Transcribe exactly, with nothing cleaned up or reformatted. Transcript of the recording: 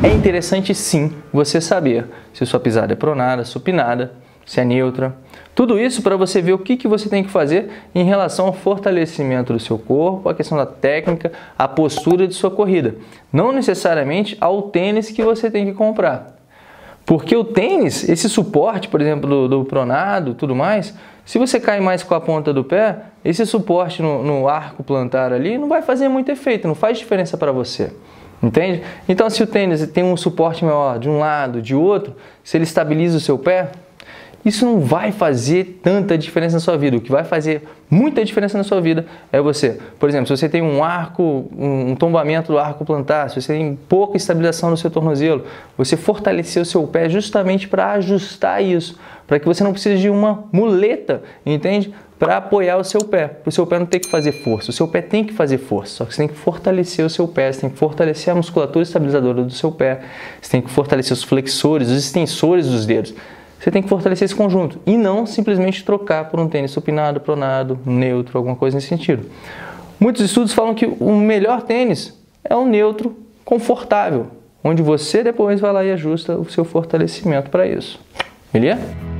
É interessante sim você saber se sua pisada é pronada, supinada, se é neutra. Tudo isso para você ver o que, que você tem que fazer em relação ao fortalecimento do seu corpo, a questão da técnica, a postura de sua corrida. Não necessariamente ao tênis que você tem que comprar. Porque o tênis, esse suporte, por exemplo, do, do pronado, tudo mais, se você cai mais com a ponta do pé, esse suporte no, no arco plantar ali não vai fazer muito efeito, não faz diferença para você. Entende? Então, se o tênis tem um suporte maior de um lado, de outro, se ele estabiliza o seu pé, isso não vai fazer tanta diferença na sua vida. O que vai fazer muita diferença na sua vida é você, por exemplo, se você tem um arco, um tombamento do arco plantar, se você tem pouca estabilização no seu tornozelo, você fortalecer o seu pé justamente para ajustar isso, para que você não precise de uma muleta, entende? Para apoiar o seu pé, para o seu pé não ter que fazer força. O seu pé tem que fazer força, só que você tem que fortalecer o seu pé, você tem que fortalecer a musculatura estabilizadora do seu pé, você tem que fortalecer os flexores, os extensores dos dedos. Você tem que fortalecer esse conjunto e não simplesmente trocar por um tênis supinado, pronado, neutro, alguma coisa nesse sentido. Muitos estudos falam que o melhor tênis é o neutro confortável, onde você depois vai lá e ajusta o seu fortalecimento para isso. Beleza?